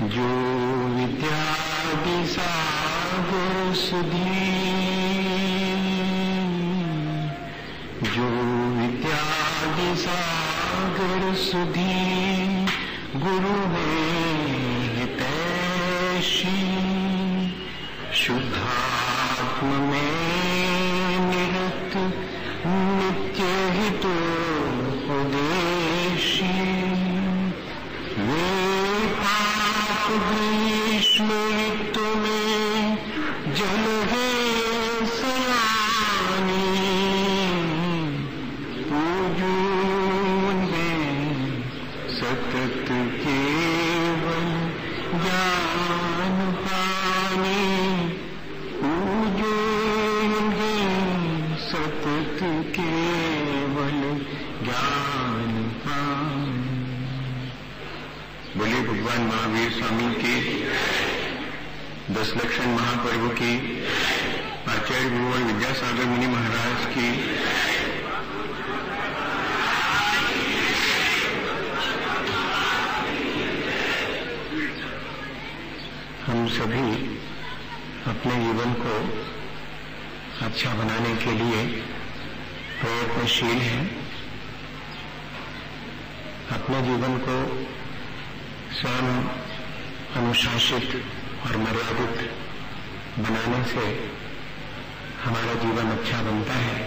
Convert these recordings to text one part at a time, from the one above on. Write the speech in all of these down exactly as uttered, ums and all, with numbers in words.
जो विद्यादि सागर सुधी, जो विद्यादि सागर सुधी, गुरु है हितैषी, शुद्धात्म में निरत नित्य हितोपदेशी, वे पाप ग्रीष्म ऋतु में जल है सयानी, पूजून है सतत केवल ज्ञान पानी, पूजून है सतत केवल ज्ञान पानी। बोले भगवान महावीर स्वामी के दस लक्षण महापर्व की, आचार्य गुरुवर विद्यासागर मुनि महाराज की, हम सभी अपने जीवन को अच्छा बनाने के लिए प्रयत्नशील हैं। अपने जीवन को स्वयं अनुशासित और मर्यादित बनाने से हमारा जीवन अच्छा बनता है।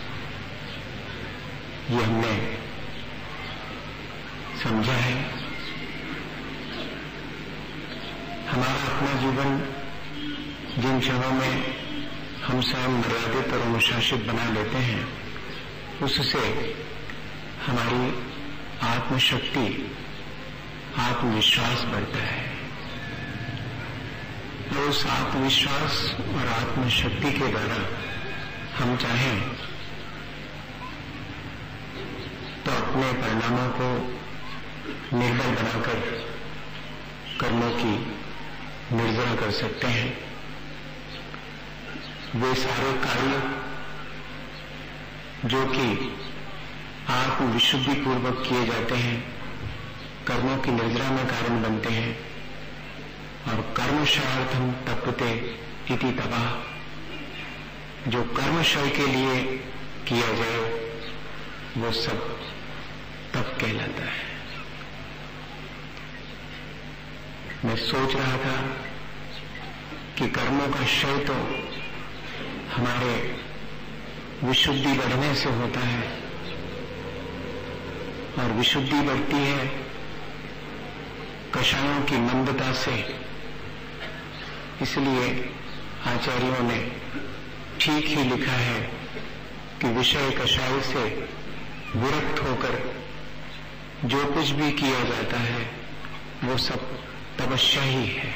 ये हमने समझा है। हमारा अपना जीवन जिन क्षणों में हम स्वयं मर्यादित और अनुशासित बना लेते हैं, उससे हमारी आत्मशक्ति, आत्मविश्वास बढ़ता है। और उस आत्मविश्वास और आत्मशक्ति के द्वारा हम चाहें तो अपने परिणामों को निर्बल बनाकर कर्मों की निर्जरा कर सकते हैं। वे सारे कार्य जो कि आत्मविशुद्धि पूर्वक किए जाते हैं, कर्मों की निर्जरा में कारण बनते हैं। और कर्मशार्थम तपते इति तपः, जो कर्मशय के लिए किया जाए वो सब तप कहलाता है। मैं सोच रहा था कि कर्मों का क्षय तो हमारे विशुद्धि बढ़ने से होता है, और विशुद्धि बढ़ती है कषायों की मंदता से। इसलिए आचार्यों ने ठीक ही लिखा है कि विषय कषाय से विरक्त होकर जो कुछ भी किया जाता है वो सब तपस्या ही है।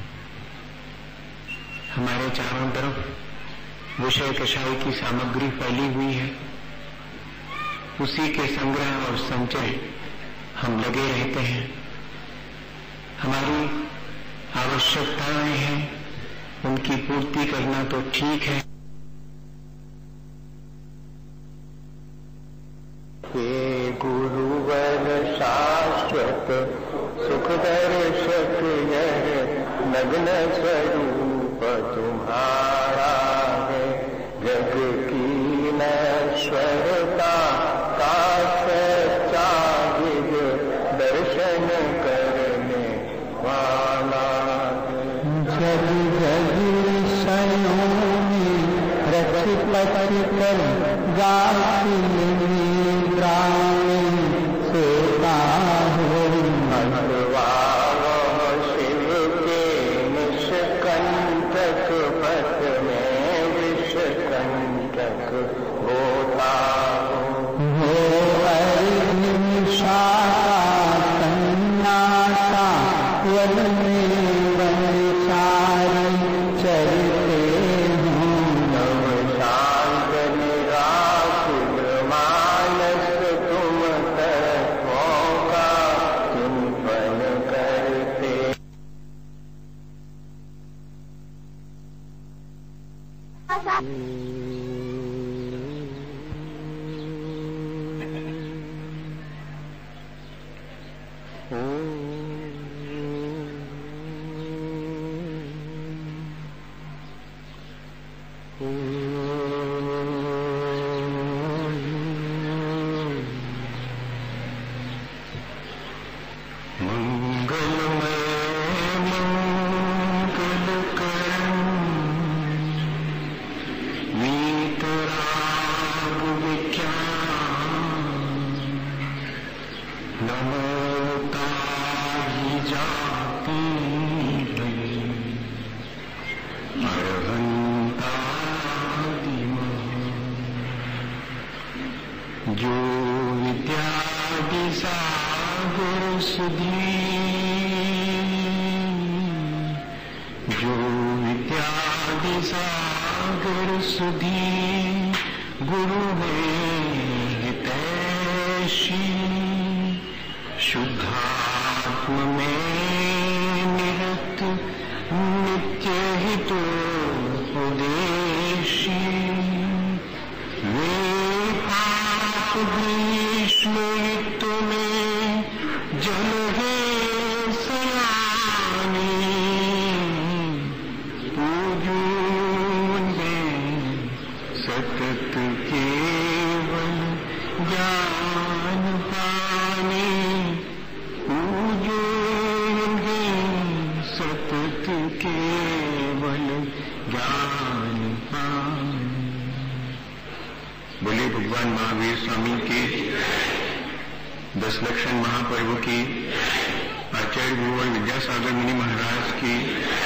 हमारे चारों तरफ विषय कषाय की सामग्री फैली हुई है, उसी के संग्रह और संचय हम लगे रहते हैं। हमारी आवश्यकताएं हैं, उनकी पूर्ति करना तो ठीक है। हे गुरुवर शाश्वत सुख दर्शक यह नग्न स्वरूप तुम्हारा है, जग की नश्वरता का सच्चा दिव्य दर्शन करने वाला है। जग जग विषयों में रच पच कर गाती निद्राएं सोता हो, शिव के निष्कंटक पथ में विषकंटक होता हो। निमिषा सन्नाटा वन में वंचारी चलते हों, नव शांत निराश नमोता ही जाती अरहंता जो विद्या सागर सुधी जो विद्या सागर सुधी गुरु हितैषी शुद्धात्म में निरत नित्य हितोपदेशी वे पाप ग्रीष्म ऋतु में जल है सयानी पूजून सतत केवल ज्ञान पानी पूजून सतत केवल ज्ञान पानी। बोले भगवान महावीर स्वामी के दस लक्षण महापर्व की, आचार्य गुरुवर विद्यासागर मुनि महाराज की,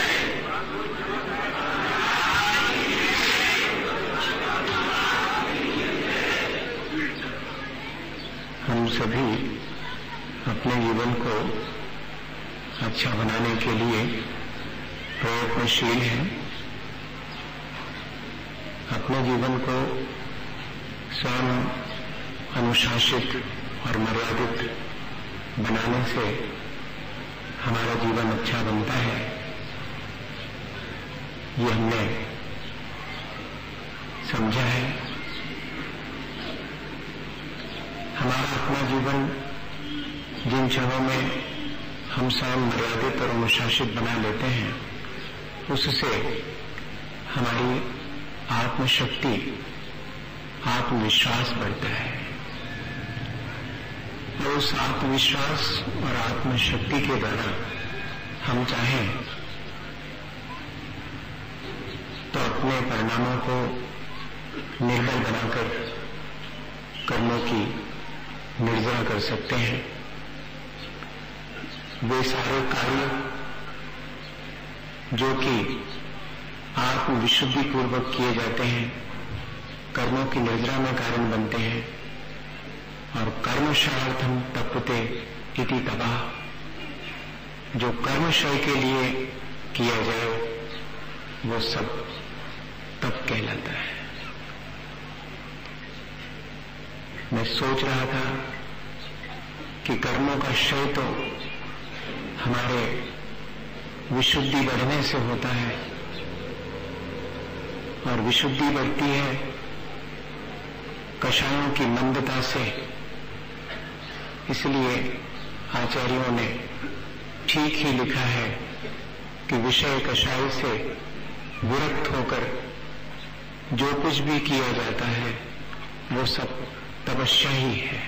हम सभी अपने जीवन को अच्छा बनाने के लिए प्रयत्नशील हैं। अपने जीवन को स्वयं अनुशासित और मर्यादित बनाने से हमारा जीवन अच्छा बनता है। ये हमने समझा है। हमारा अपना जीवन जिन क्षणों में हम स्वयं मर्यादित और अनुशासित बना लेते हैं, उससे हमारी आत्मशक्ति, आत्मविश्वास बढ़ता है। और उस आत्मविश्वास और आत्मशक्ति के द्वारा हम चाहें तो अपने परिणामों को निर्मल बनाकर कर्मों की निर्जरा कर सकते हैं। वे सारे कार्य जो कि आत्मविशुद्धि पूर्वक किए जाते हैं, कर्मों की निर्जरा में कारण बनते हैं। और कर्मशार्थम तपते इति तपः, जो कर्मशय के लिए किया जाए वो सब तप कहलाता है। मैं सोच रहा था कि कर्मों का क्षय तो हमारे विशुद्धि बढ़ने से होता है, और विशुद्धि बढ़ती है कषायों की मंदता से। इसलिए आचार्यों ने ठीक ही लिखा है कि विषय कषाय से विरक्त होकर जो कुछ भी किया जाता है वो सब तपस्या ही है।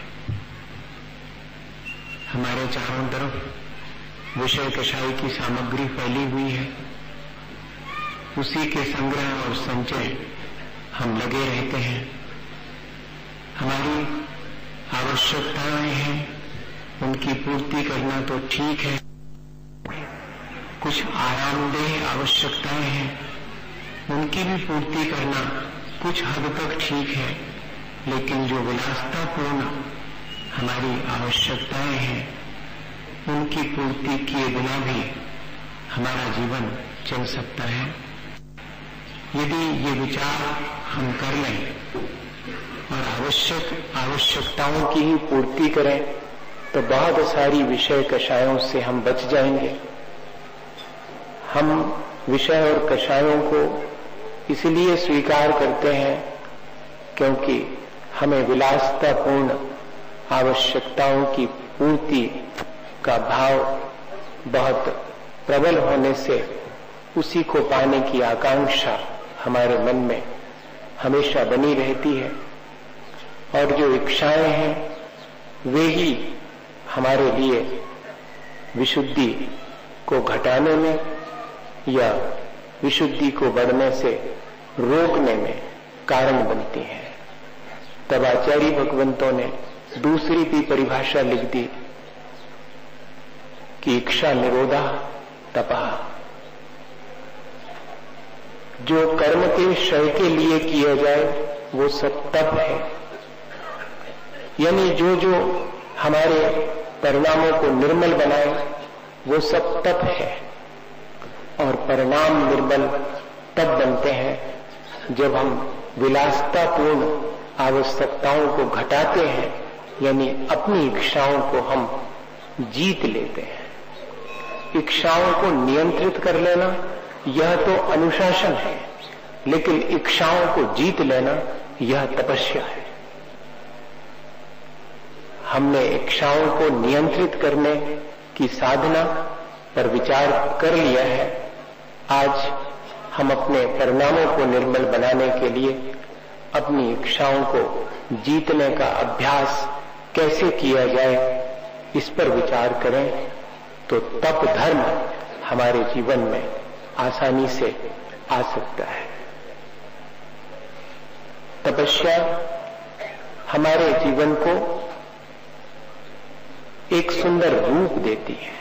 हमारे चारों तरफ विषय कषाय की सामग्री फैली हुई है, उसी के संग्रह और संचय हम लगे रहते हैं। हमारी आवश्यकताएं हैं, उनकी पूर्ति करना तो ठीक है। कुछ आरामदेह आवश्यकताएं हैं, उनकी भी पूर्ति करना कुछ हद तक ठीक है। लेकिन जो विलासतापूर्ण हमारी आवश्यकताएं हैं, उनकी पूर्ति किए बिना भी हमारा जीवन चल सकता है। यदि ये विचार हम कर लें और आवश्यक आवश्यकताओं की ही पूर्ति करें तो बहुत सारी विषय कषायों से हम बच जाएंगे। हम विषय और कषायों को इसलिए स्वीकार करते हैं क्योंकि हमें विलासतापूर्ण आवश्यकताओं की पूर्ति का भाव बहुत प्रबल होने से उसी को पाने की आकांक्षा हमारे मन में हमेशा बनी रहती है। और जो इच्छाएं हैं वे ही हमारे लिए विशुद्धि को घटाने में या विशुद्धि को बढ़ने से रोकने में कारण बनती हैं। तब आचार्य भगवंतों ने दूसरी भी परिभाषा लिख दी कि इच्छा निरोधा तपा, जो कर्म के क्षय के लिए किया जाए वो सब तप है। यानी जो जो हमारे परिणामों को निर्मल बनाए वो सब तप है। और परिणाम निर्मल तब बनते हैं जब हम विलासितापूर्ण आवश्यकताओं को घटाते हैं, यानी अपनी इच्छाओं को हम जीत लेते हैं। इच्छाओं को नियंत्रित कर लेना यह तो अनुशासन है, लेकिन इच्छाओं को जीत लेना यह तपस्या है। हमने इच्छाओं को नियंत्रित करने की साधना पर विचार कर लिया है। आज हम अपने परिणामों को निर्मल बनाने के लिए अपनी इच्छाओं को जीतने का अभ्यास कैसे किया जाए, इस पर विचार करें तो तप धर्म हमारे जीवन में आसानी से आ सकता है। तपस्या हमारे जीवन को एक सुंदर रूप देती है।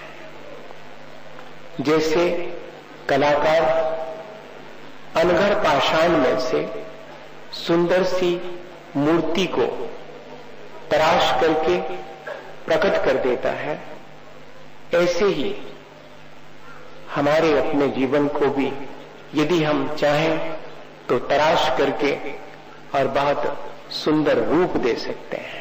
जैसे कलाकार अनघड़ पाषाण में से सुंदर सी मूर्ति को तराश करके प्रकट कर देता है, ऐसे ही हमारे अपने जीवन को भी यदि हम चाहें तो तराश करके और बहुत सुंदर रूप दे सकते हैं।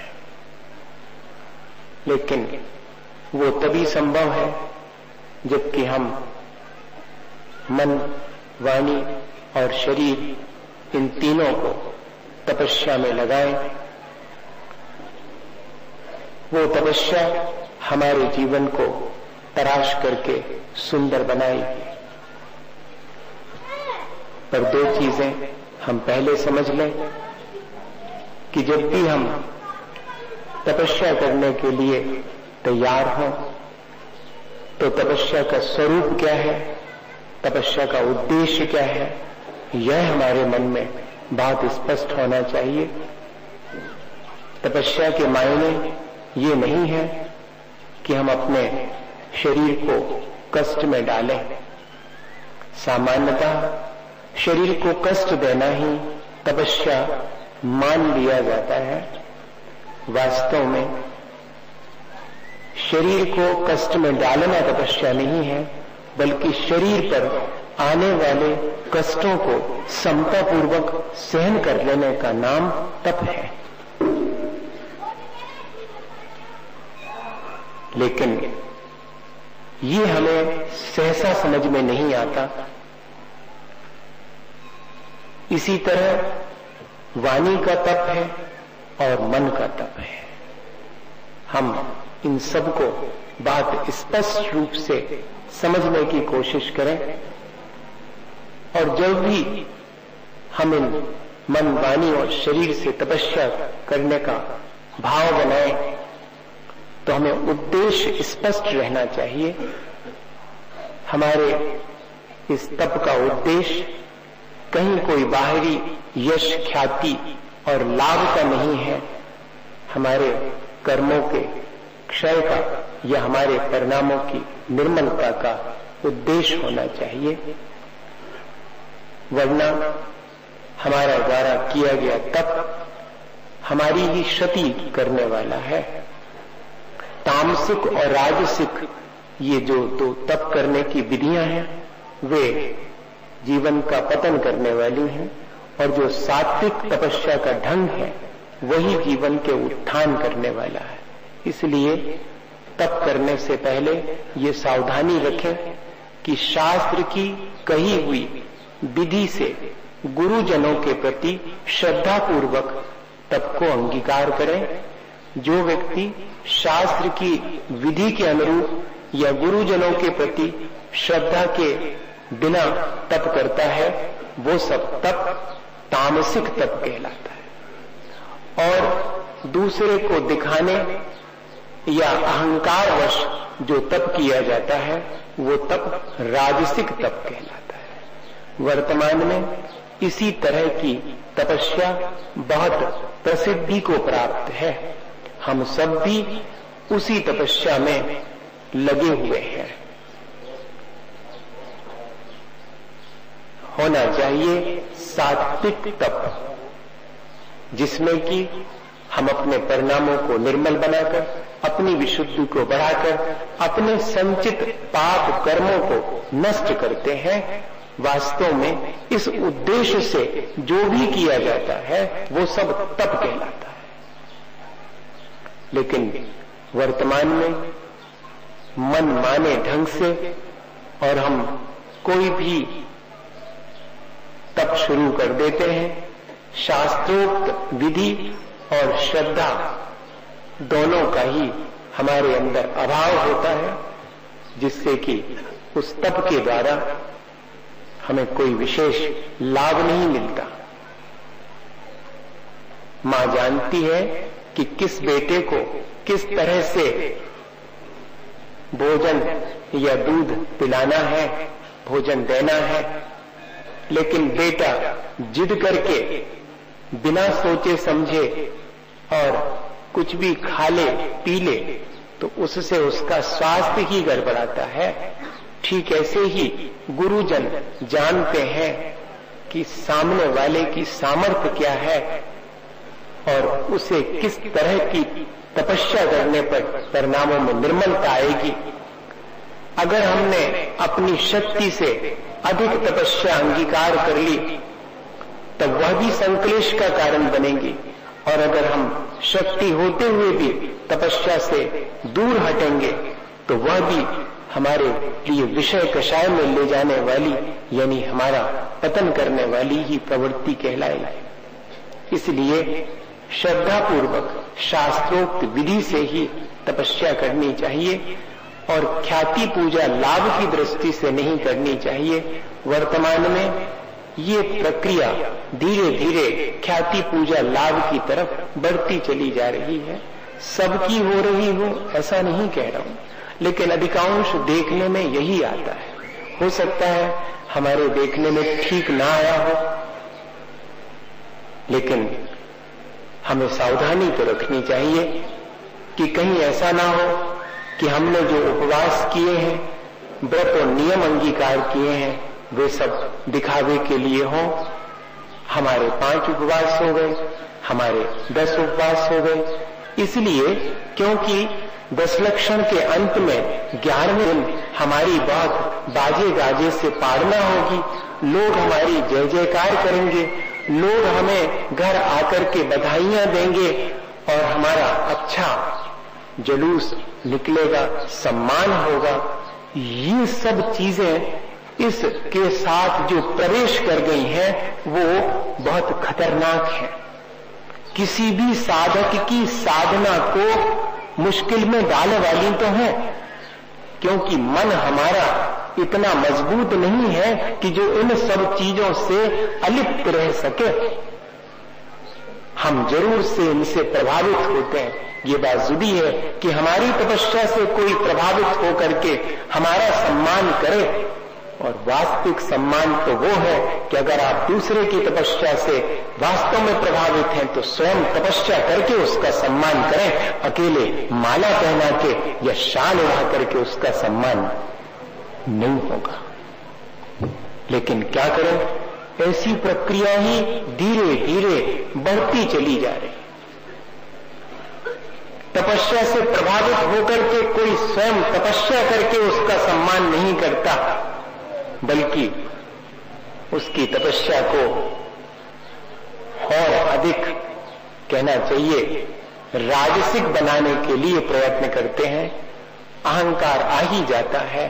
लेकिन वो तभी संभव है जबकि हम मन, वाणी और शरीर इन तीनों को तपस्या में लगाएं। वो तपस्या हमारे जीवन को तराश करके सुंदर बनाएगी। पर दो चीजें हम पहले समझ लें कि जब भी हम तपस्या करने के लिए तैयार हों तो तपस्या का स्वरूप क्या है, तपस्या का उद्देश्य क्या है, यह हमारे मन में बहुत स्पष्ट होना चाहिए। तपस्या के मायने ये नहीं है कि हम अपने शरीर को कष्ट में डालें। सामान्यतः शरीर को कष्ट देना ही तपस्या मान लिया जाता है। वास्तव में शरीर को कष्ट में डालना तपस्या नहीं है, बल्कि शरीर पर आने वाले कष्टों को समतापूर्वक सहन कर लेने का नाम तप है। लेकिन ये हमें सहसा समझ में नहीं आता। इसी तरह वाणी का तप है और मन का तप है। हम इन सब को बहुत स्पष्ट रूप से समझने की कोशिश करें, और जब भी हम इन मन, वाणी और शरीर से तपस्या करने का भाव बनाएं तो हमें उद्देश्य स्पष्ट रहना चाहिए। हमारे इस तप का उद्देश्य कहीं कोई बाहरी यश, ख्याति और लाभ का नहीं है। हमारे कर्मों के क्षय का या हमारे परिणामों की निर्मलता का उद्देश्य होना चाहिए। वरना हमारा द्वारा किया गया तप हमारी ही क्षति करने वाला है। तामसिक और राजसिक ये जो दो तप करने की विधियां हैं वे जीवन का पतन करने वाली हैं, और जो सात्विक तपस्या का ढंग है वही जीवन के उत्थान करने वाला है। इसलिए तप करने से पहले ये सावधानी रखें कि शास्त्र की कही हुई विधि से गुरुजनों के प्रति श्रद्धा पूर्वक तप को अंगीकार करें। जो व्यक्ति शास्त्र की विधि के अनुरूप या गुरुजनों के प्रति श्रद्धा के बिना तप करता है वो सब तप तामसिक तप कहलाता है। और दूसरे को दिखाने या अहंकारवश जो तप किया जाता है वो तप राजसिक तप कहलाता है। वर्तमान में इसी तरह की तपस्या बहुत प्रसिद्धि को प्राप्त है। हम सब भी उसी तपस्या में लगे हुए हैं। होना चाहिए सात्विक तप, जिसमें कि हम अपने परिणामों को निर्मल बनाकर, अपनी विशुद्धि को बढ़ाकर, अपने संचित पाप कर्मों को नष्ट करते हैं। वास्तव में इस उद्देश्य से जो भी किया जाता है वो सब तप कहलाता है। लेकिन वर्तमान में मन माने ढंग से और हम कोई भी तप शुरू कर देते हैं। शास्त्रोक्त विधि और श्रद्धा दोनों का ही हमारे अंदर अभाव होता है, जिससे कि उस तप के द्वारा हमें कोई विशेष लाभ नहीं मिलता। मां जानती है कि किस बेटे को किस तरह से भोजन या दूध पिलाना है, भोजन देना है, लेकिन बेटा जिद करके बिना सोचे समझे और कुछ भी खा ले पी ले तो उससे उसका स्वास्थ्य ही गड़बड़ाता है। ठीक ऐसे ही गुरुजन जानते हैं कि सामने वाले की सामर्थ्य क्या है और उसे किस तरह की तपस्या करने पर परिणामों में निर्मलता आएगी। अगर हमने अपनी शक्ति से अधिक तपस्या अंगीकार कर ली तब वह भी संक्लेश का कारण बनेगी, और अगर हम शक्ति होते हुए भी तपस्या से दूर हटेंगे तो वह भी हमारे लिए विषय कषाय में ले जाने वाली, यानी हमारा पतन करने वाली ही प्रवृत्ति कहलाएगी। इसलिए श्रद्धापूर्वक शास्त्रोक्त विधि से ही तपस्या करनी चाहिए और ख्याति पूजा लाभ की दृष्टि से नहीं करनी चाहिए। वर्तमान में ये प्रक्रिया धीरे धीरे ख्याति पूजा लाभ की तरफ बढ़ती चली जा रही है। सबकी हो रही हो ऐसा नहीं कह रहा हूं, लेकिन अधिकांश देखने में यही आता है। हो सकता है हमारे देखने में ठीक ना आया हो, लेकिन हमें सावधानी तो रखनी चाहिए कि कहीं ऐसा ना हो कि हमने जो उपवास किए हैं, व्रत और नियम अंगीकार किए हैं, वे सब दिखावे के लिए हो। हमारे पांच उपवास हो गए, हमारे दस उपवास हो गए, इसलिए क्योंकि दस लक्षण के अंत में ग्यारहवें दिन हमारी बहुत बाजे गाजे से पाड़ना होगी। लोग हमारी जय जयकार करेंगे, लोग हमें घर आकर के बधाइयां देंगे और हमारा अच्छा जुलूस निकलेगा, सम्मान होगा। ये सब चीजें इसके साथ जो प्रवेश कर गई हैं वो बहुत खतरनाक है। किसी भी साधक की साधना को मुश्किल में डालने वाली तो है, क्योंकि मन हमारा इतना मजबूत नहीं है कि जो इन सब चीजों से अलिप्त रह सके। हम जरूर से इनसे प्रभावित होते हैं। ये बात जुदी है कि हमारी तपस्या से कोई प्रभावित होकर के हमारा सम्मान करे, और वास्तविक सम्मान तो वो है कि अगर आप दूसरे की तपस्या से वास्तव में प्रभावित हैं तो स्वयं तपस्या करके उसका सम्मान करें। अकेले माला पहना के या शाल उड़ा करके उसका सम्मान नहीं होगा। लेकिन क्या करें, ऐसी प्रक्रिया ही धीरे धीरे बढ़ती चली जा रही। तपस्या से प्रभावित होकर के कोई स्वयं तपस्या करके उसका सम्मान नहीं करता, बल्कि उसकी तपस्या को और अधिक कहना चाहिए राजसिक बनाने के लिए प्रयत्न करते हैं। अहंकार आ ही जाता है।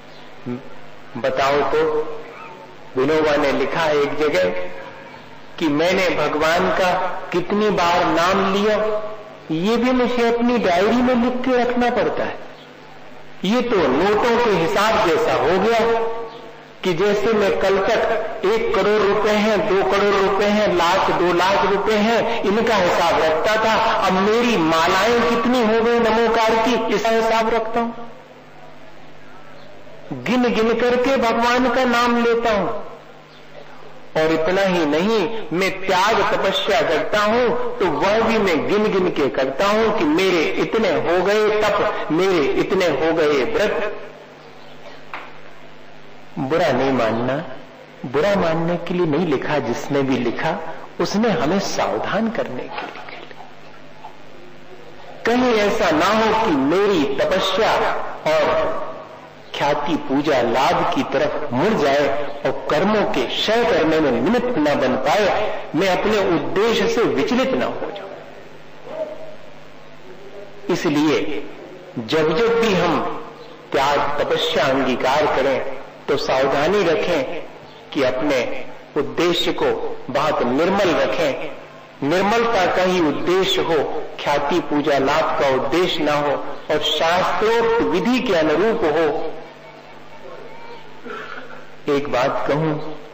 बताओ तो, विनोबा ने लिखा एक जगह कि मैंने भगवान का कितनी बार नाम लिया, ये भी मुझे अपनी डायरी में लिख के रखना पड़ता है। ये तो नोटों के हिसाब जैसा हो गया कि जैसे मैं कल तक एक करोड़ रुपए हैं, दो करोड़ रुपए हैं, लाख दो लाख रुपए हैं, इनका हिसाब रखता था। अब मेरी मालाएं कितनी हो गई नमोकार की, इसका हिसाब रखता हूं। गिन गिन करके भगवान का नाम लेता हूं और इतना ही नहीं, मैं त्याग तपस्या करता हूं तो वह भी मैं गिन गिन के करता हूं कि मेरे इतने हो गए तप, मेरे इतने हो गए व्रत। बुरा नहीं मानना, बुरा मानने के लिए नहीं लिखा, जिसने भी लिखा उसने हमें सावधान करने के लिए। कहीं ऐसा ना हो कि मेरी तपस्या और ख्याति पूजा लाभ की तरफ मुड़ जाए और कर्मों के क्षय करने में निमित्त न बन पाए, मैं अपने उद्देश्य से विचलित न हो जाऊं। इसलिए जब जब भी हम त्याग तपस्या अंगीकार करें तो सावधानी रखें कि अपने उद्देश्य को बहुत निर्मल रखें। निर्मलता का ही उद्देश्य हो, ख्याति पूजा लाभ का उद्देश्य ना हो, और शास्त्रोक्त विधि के अनुरूप हो। एक बात कहूं,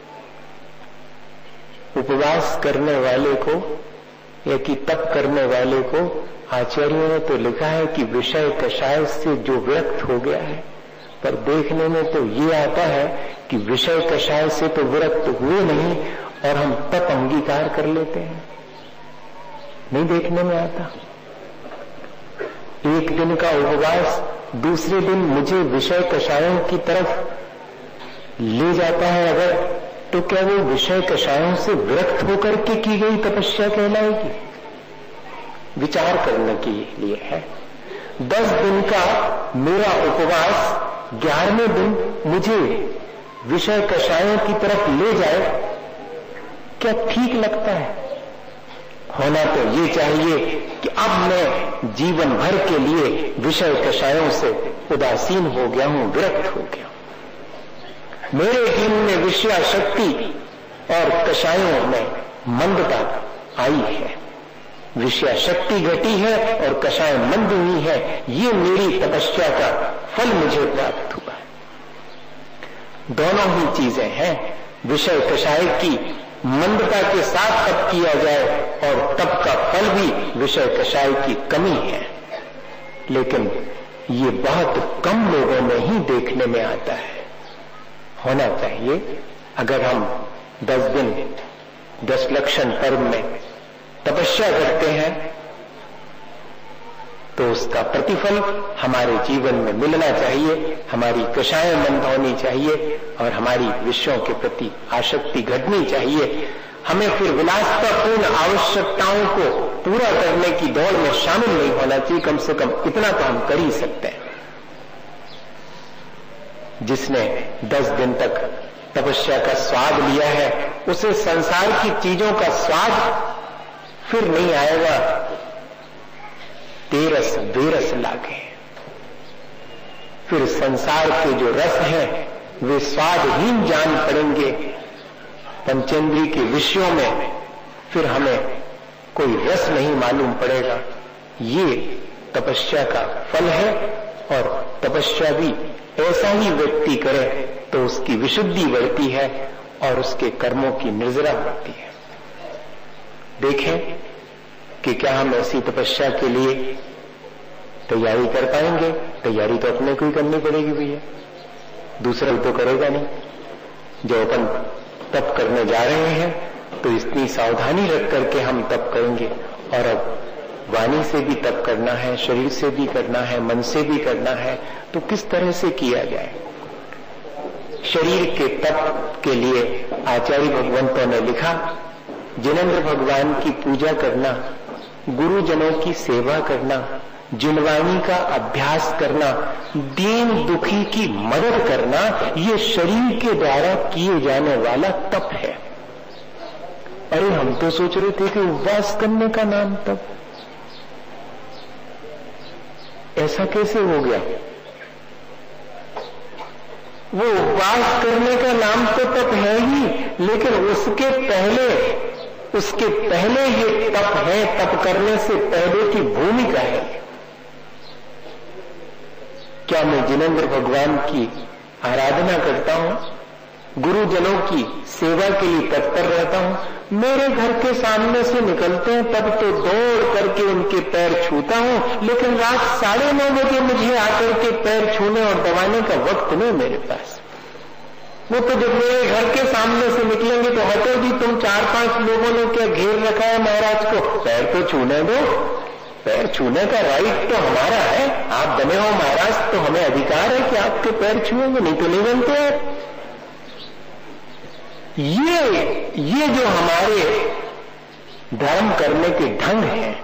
उपवास करने वाले को या कि तप करने वाले को आचार्यों ने तो लिखा है कि विषय कषाय से जो विरक्त हो गया है, पर देखने में तो ये आता है कि विषय कषाय से तो विरक्त हुए नहीं और हम तप अंगीकार कर लेते हैं। नहीं देखने में आता। एक दिन का उपवास दूसरे दिन मुझे विषय कषायों की तरफ ले जाता है अगर, तो क्या वो विषय कषायों से विरक्त होकर के की गई तपस्या कहलाएगी? विचार करने के लिए है। दस दिन का मेरा उपवास ग्यारहवें दिन मुझे विषय कषायों की तरफ ले जाए, क्या ठीक लगता है? होना तो ये चाहिए कि अब मैं जीवन भर के लिए विषय कषायों से उदासीन हो गया हूं, विरक्त हो गया हूं। मेरे जीवन में विषया शक्ति और कषायों में मंदता आई है, विषया शक्ति घटी है और कषाय मंद हुई है। ये मेरी तपस्या का फल मुझे प्राप्त हुआ है। दोनों ही चीजें हैं। विषय कषाय की मंदता के साथ तप किया जाए और तप का फल भी विषय कषाय की कमी है, लेकिन ये बहुत कम लोगों में ही देखने में आता है। होना चाहिए। अगर हम दस दिन दस लक्षण पर्व में तपस्या करते हैं तो उसका प्रतिफल हमारे जीवन में मिलना चाहिए, हमारी कषायें मंद होनी चाहिए और हमारी विषयों के प्रति आसक्ति घटनी चाहिए। हमें फिर विलासतापूर्ण आवश्यकताओं को पूरा करने की दौड़ में शामिल नहीं होना चाहिए। कम से कम इतना तो हम कर ही सकते हैं। जिसने दस दिन तक तपस्या का स्वाद लिया है उसे संसार की चीजों का स्वाद फिर नहीं आएगा। तेरस बेरस लागे, फिर संसार के जो रस हैं वे स्वादहीन जान पड़ेंगे। पंचेंद्रिय के विषयों में फिर हमें कोई रस नहीं मालूम पड़ेगा। ये तपस्या का फल है और तपस्या भी ऐसा ही व्यक्ति करे तो उसकी विशुद्धि बढ़ती है और उसके कर्मों की निर्जरा बढ़ती है। देखें कि क्या हम ऐसी तपस्या के लिए तैयारी कर पाएंगे। तैयारी तो अपने को ही करनी पड़ेगी भैया, दूसरा तो करेगा नहीं। जो अपन तप करने जा रहे हैं तो इतनी सावधानी रख करके हम तप करेंगे। और अब वाणी से भी तप करना है, शरीर से भी करना है, मन से भी करना है, तो किस तरह से किया जाए। शरीर के तप के लिए आचार्य भगवंतों ने लिखा, जिनेंद्र भगवान की पूजा करना, गुरुजनों की सेवा करना, जिनवाणी का अभ्यास करना, दीन दुखी की मदद करना, ये शरीर के द्वारा किए जाने वाला तप है। अरे हम तो सोच रहे थे कि उपवास करने का नाम तप, ऐसा कैसे हो गया? वो उपवास करने का नाम तो तप है ही, लेकिन उसके पहले उसके पहले ये तप है, तप करने से पहले की भूमिका है। क्या मैं जिनेंद्र भगवान की आराधना करता हूं, गुरुजनों की सेवा के लिए तत्पर रहता हूं? मेरे घर के सामने से निकलते हैं तब तो दौड़ करके उनके पैर छूता हूं, लेकिन रात साढ़े नौ बजे मुझे आकर के पैर छूने और दबाने का वक्त नहीं मेरे पास। वो तो जब मेरे घर के सामने से निकलेंगे तो हटो जी, तुम चार पांच लोगों ने क्या घेर रखा है महाराज को, पैर तो छूने दो, पैर छूने का राइट तो हमारा है, आप बने हो महाराज तो हमें अधिकार है कि आपके पैर छुएंगे, नहीं तो नहीं बनते हैं। ये ये जो हमारे धर्म करने के ढंग है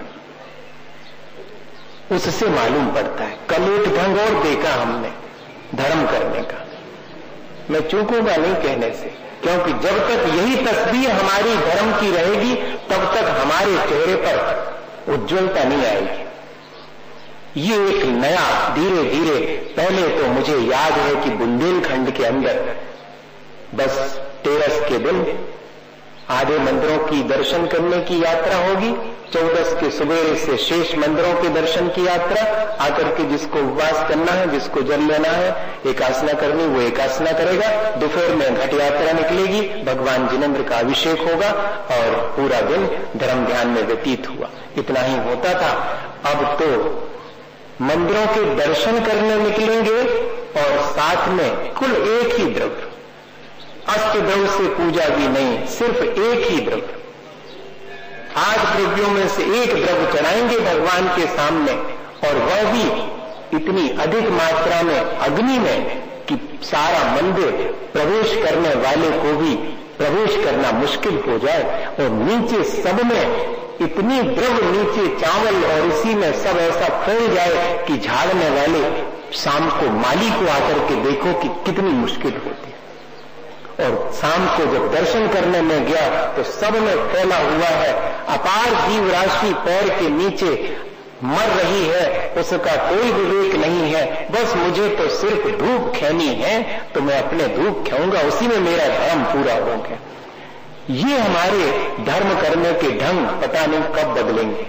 उससे मालूम पड़ता है। कल एक ढंग और देखा हमने धर्म करने का, मैं चूकूंगा नहीं कहने से, क्योंकि जब तक यही तस्वीर हमारी धर्म की रहेगी तब तक हमारे चेहरे पर उज्ज्वलता नहीं आएगी। ये एक नया धीरे धीरे, पहले तो मुझे याद है कि बुंदेलखंड के अंदर बस तेरस के दिन आधे मंदिरों की दर्शन करने की यात्रा होगी, चौदस के सवेरे से शेष मंदिरों के दर्शन की यात्रा, आकर के जिसको उपवास करना है, जिसको जल लेना है, एकासना करनी वो एकासना करेगा, दोपहर में घट यात्रा निकलेगी, भगवान जिनेंद्र का अभिषेक होगा और पूरा दिन धर्म ध्यान में व्यतीत हुआ। इतना ही होता था। अब तो मंदिरों के दर्शन करने निकलेंगे और साथ में कुल एक ही द्रव्य, अष्ट द्रव्य से पूजा भी नहीं, सिर्फ एक ही द्रव्य, आठ द्रव्यों में से एक द्रव्य चढ़ाएंगे भगवान के सामने, और वह भी इतनी अधिक मात्रा में अग्नि में कि सारा मंदिर प्रवेश करने वाले को भी प्रवेश करना मुश्किल हो जाए, और नीचे सब में इतनी द्रव्य, नीचे चावल और इसी में सब ऐसा फैल जाए कि झाड़ने वाले शाम को माली को आकर के देखो कि कितनी मुश्किल होती है। और शाम को जब दर्शन करने में गया तो सब में फैला हुआ है, अपार जीव राशि पैर के नीचे मर रही है, उसका कोई विवेक नहीं है, बस मुझे तो सिर्फ धूप खेनी है तो मैं अपने धूप खेऊंगा, उसी में मेरा धर्म पूरा हो गया। ये हमारे धर्म करने के ढंग पता नहीं कब बदलेंगे,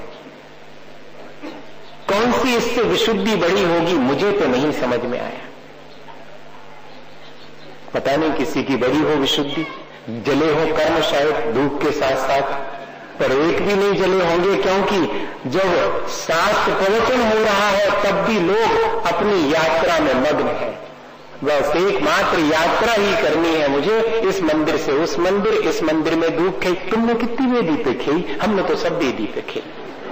कौन सी इससे विशुद्धि बड़ी होगी मुझे तो नहीं समझ में आया। पता नहीं किसी की बड़ी हो विशुद्धि, जले हो कर्म शायद धूप के साथ साथ, पर एक भी नहीं जले होंगे, क्योंकि जब शास्त्र प्रवचन हो रहा है तब भी लोग अपनी यात्रा में मग्न है। बस एकमात्र यात्रा ही करनी है मुझे, इस मंदिर से उस मंदिर, इस मंदिर में धूप खे। तुमने कितनी वेदी पे खेई? हमने तो सब वेदी पे खेई,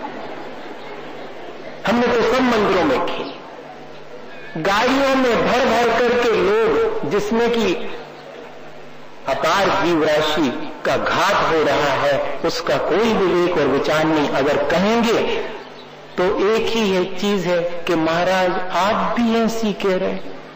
हमने तो सब मंदिरों में खेई। गाड़ियों में भर भर करके लोग, जिसमें कि अपार जीव राशि का घात हो रहा है, उसका कोई विवेक और विचार नहीं। अगर कहेंगे तो एक ही है चीज है कि महाराज आप भी ऐसी कह रहे,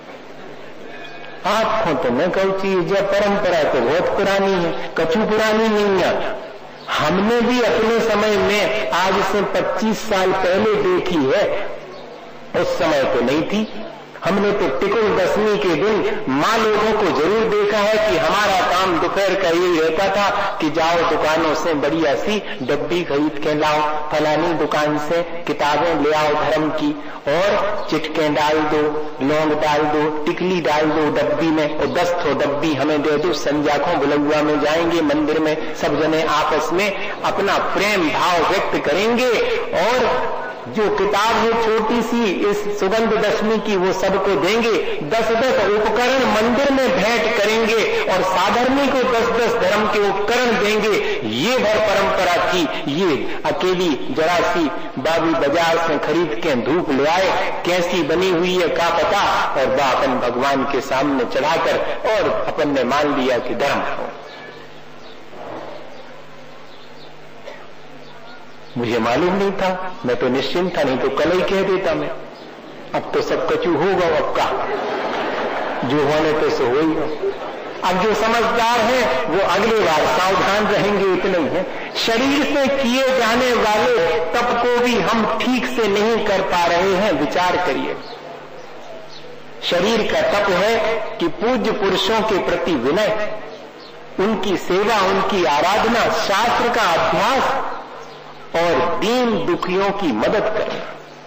आप हो तो मैं कहूं चीज है, परंपरा तो बहुत पुरानी है, कछु पुरानी नहीं है। हमने भी अपने समय में आज से पच्चीस साल पहले देखी है, उस समय तो नहीं थी। हमने तो टिकुल दसवीं के दिन माँ लोगों को जरूर देखा है कि हमारा काम दोपहर का यही रहता था कि जाओ दुकानों से बढ़िया सी डब्बी खरीद के लाओ, फलानी दुकान से किताबें ले आओ धर्म की, और चिटकें डाल दो, लौंग डाल दो, टिकली डाल दो डब्बी में, और दस ठो डब्बी हमें दे दो। संजाखों बुलगुआ में जाएंगे मंदिर में, सब जने आपस में अपना प्रेम भाव व्यक्त करेंगे, और जो किताब है छोटी सी इस सुगंध दशमी की वो सबको देंगे। दस दस उपकरण मंदिर में भेंट करेंगे और साधर्मी को दस दस धर्म के उपकरण देंगे। ये भर परंपरा थी। ये अकेली जरा सी बाबी बाजार से खरीद के धूप ले आए, कैसी बनी हुई है का पता, और वह अपन भगवान के सामने चढ़ाकर और अपन ने मान लिया कि धर्म हो। मुझे मालूम नहीं था, मैं तो निश्चिंत था, नहीं तो कल ही कह देता मैं। अब तो सब कचू होगा, अब का जो होने तो सो हो ही हो। अब जो समझदार है वो अगली बार सावधान रहेंगे, इतने ही है। शरीर से किए जाने वाले तप को भी हम ठीक से नहीं कर पा रहे हैं, विचार करिए। शरीर का तप है कि पूज्य पुरुषों के प्रति विनय, उनकी सेवा, उनकी आराधना, शास्त्र का अभ्यास और दीन दुखियों की मदद करना।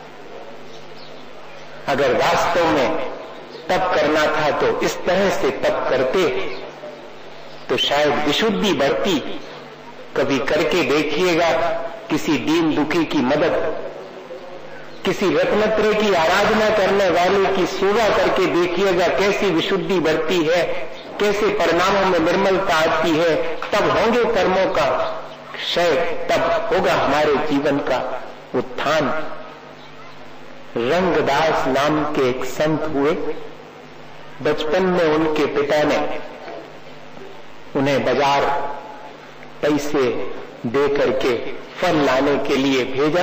अगर वास्तव में तप करना था तो इस तरह से तप करते तो शायद विशुद्धि बढ़ती। कभी करके देखिएगा किसी दीन दुखी की मदद, किसी रत्नत्रय की आराधना करने वाले की सेवा करके देखिएगा कैसी विशुद्धि बढ़ती है। कैसे परिणामों में निर्मलता आती है, तब होंगे कर्मों का क्षय, तब होगा हमारे जीवन का उत्थान। रंगदास नाम के एक संत हुए। बचपन में उनके पिता ने उन्हें बाजार पैसे दे करके फल लाने के लिए भेजा।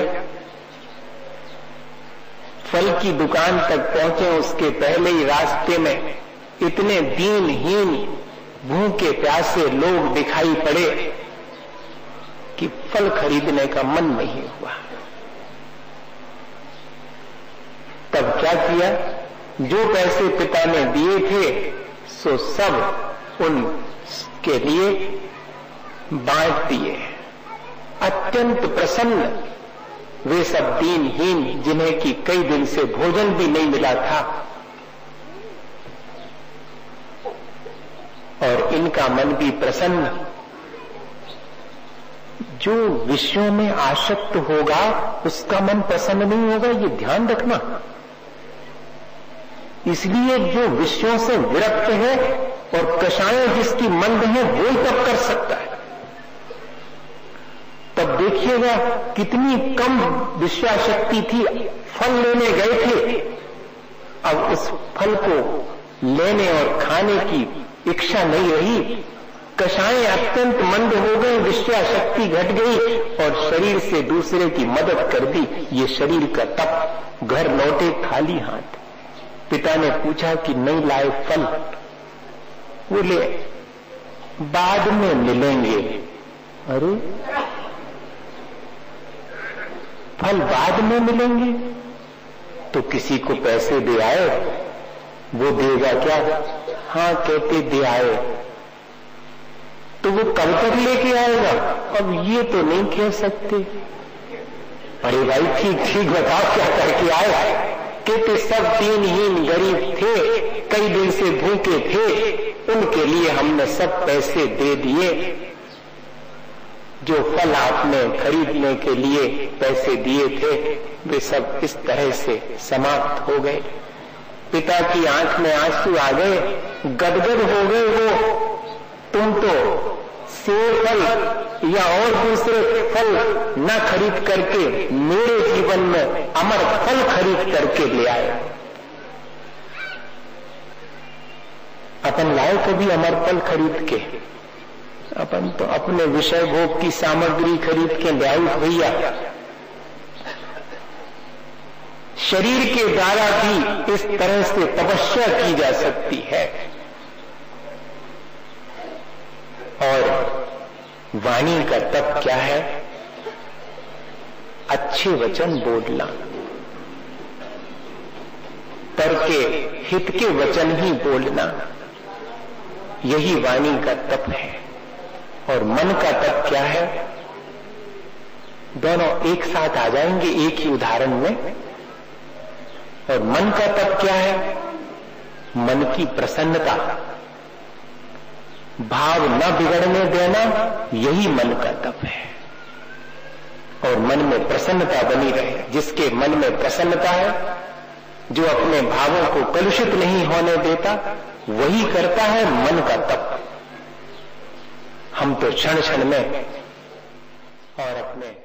फल की दुकान तक पहुंचे, उसके पहले ही रास्ते में इतने दीनहीन भूखे प्यासे लोग दिखाई पड़े कि फल खरीदने का मन नहीं हुआ। तब क्या किया, जो पैसे पिता ने दिए थे सो सब उनके लिए बांट दिए। अत्यंत प्रसन्न वे सब दीनहीन, जिन्हें कि कई दिन से भोजन भी नहीं मिला था, और इनका मन भी प्रसन्न। जो विषयों में आसक्त होगा उसका मन प्रसन्न नहीं होगा, ये ध्यान रखना। इसलिए जो विषयों से विरक्त है और कषायें जिसकी मंद है वो ही तब कर सकता है। तब देखिएगा कितनी कम विषयाशक्ति थी, फल लेने गए थे, अब उस फल को लेने और खाने की इच्छा नहीं रही। कषायें अत्यंत मंद हो गए, विषयाशक्ति घट गई और शरीर से दूसरे की मदद कर दी। ये शरीर का तप। घर लौटे खाली हाथ। पिता ने पूछा कि नहीं लाए फल? बोले बाद में मिलेंगे। अरे फल बाद में मिलेंगे तो किसी को पैसे दे आए, वो देगा क्या? हाँ कहते दे आए, तो वो कब तक लेके आएगा? अब ये तो नहीं कह सकते। अरे भाई ठीक ठीक बताओ क्या करके आए? कहते सब दीनहीन गरीब थे, कई दिन से भूखे थे, उनके लिए हमने सब पैसे दे दिए। जो फल आपने खरीदने के लिए पैसे दिए थे वे सब इस तरह से समाप्त हो गए। पिता की आंख में आंसू आ गए, गदगद हो गए वो। तुम तो सेब फल या और दूसरे फल न खरीद करके मेरे जीवन में अमर फल खरीद करके ले आए। अपन लाए कभी अमर फल खरीद के? अपन तो अपने विषय भोग की सामग्री खरीद के ले आए भैया। शरीर के द्वारा भी इस तरह से तपस्या की जा सकती है। और वाणी का तप क्या है? अच्छे वचन बोलना, पर के हित के वचन ही बोलना, यही वाणी का तप है। और मन का तप क्या है? दोनों एक साथ आ जाएंगे एक ही उदाहरण में। और मन का तप क्या है? मन की प्रसन्नता, भाव न बिगड़ने देना, यही मन का तप है। और मन में प्रसन्नता बनी रहे। जिसके मन में प्रसन्नता है, जो अपने भावों को कलुषित नहीं होने देता, वही करता है मन का तप। हम तो क्षण क्षण में और अपने